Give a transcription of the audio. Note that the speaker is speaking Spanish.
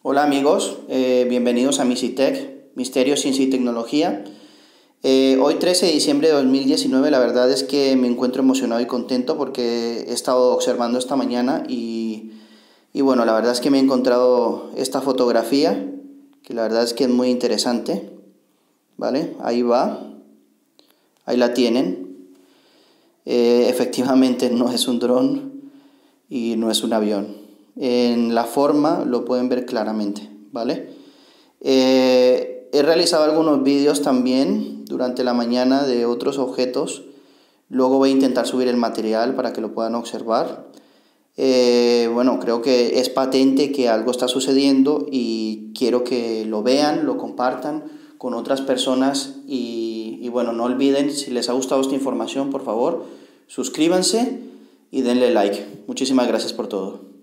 Hola amigos, bienvenidos a Misitech, Misterio, Ciencia y Tecnología. Hoy 13 de diciembre de 2019, la verdad es que me encuentro emocionado y contento porque he estado observando esta mañana y bueno, la verdad es que me he encontrado esta fotografía, que la verdad es que es muy interesante, ¿vale? Ahí va, ahí la tienen. Efectivamente no es un dron y no es un avión. En la forma lo pueden ver claramente, ¿vale? He realizado algunos vídeos también durante la mañana de otros objetos. Luego voy a intentar subir el material para que lo puedan observar. Bueno, creo que es patente que algo está sucediendo y quiero que lo vean, lo compartan con otras personas y bueno, no olviden, si les ha gustado esta información, por favor, suscríbanse y denle like. Muchísimas gracias por todo.